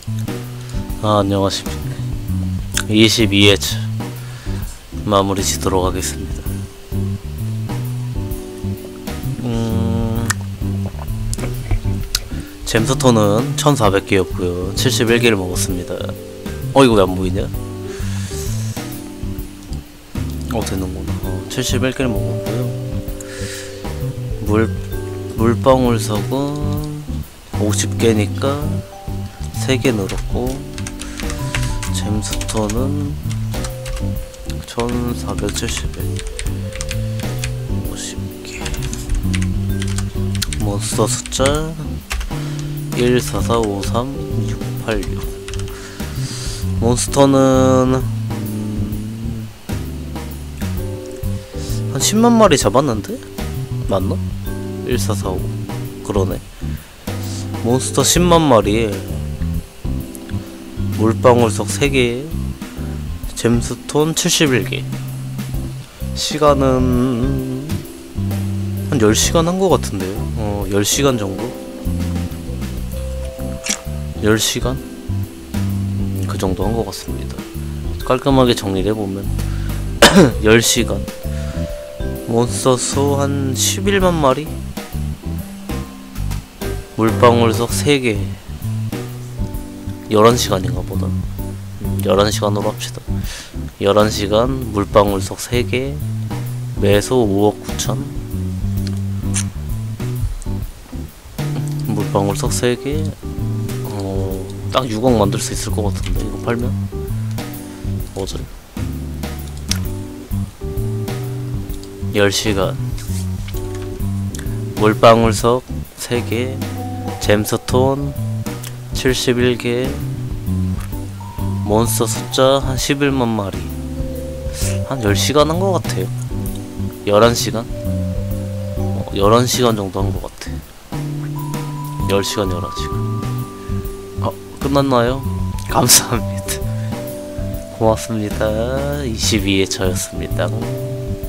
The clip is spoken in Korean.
안녕하십니까. 22회차 마무리 짓도록 하겠습니다. 잼스톤은 1400개였고요 71개를 먹었습니다. 이거 왜 안 보이냐? 되는구나. 71개를 먹었고요. 물방울석은 50개니까 3개 늘었고, 잼스톤은 1470에 50개. 몬스터 숫자 1, 4, 4, 5, 3, 6, 8, 6. 몬스터는 한 10만 마리 잡았는데? 맞나? 1, 4, 4, 5. 그러네. 몬스터 10만 마리에 물방울석 3개에 잼스톤 71개. 시간은 한 10시간 한 것 같은데요. 10시간 정도? 10시간? 그 정도 한 것 같습니다. 깔끔하게 정리를 해보면 10시간. 몬스터 수 한 11만 마리? 물방울석 3개. 11시간인가 보다. 11시간으로 합시다. 11시간 물방울석 3개 매소 5억 9천. 물방울석 3개 딱 6억 만들 수 있을 것 같은데, 이거 팔면? 어제 10시간 물방울석 3개 잼스톤 71개 몬스터 숫자 한 11만 마리. 한 10시간 한 것 같아요. 11시간? 11시간 정도 한 것 같아. 10시간 11시간. 끝났나요? 감사합니다. 고맙습니다. 22회차였습니다.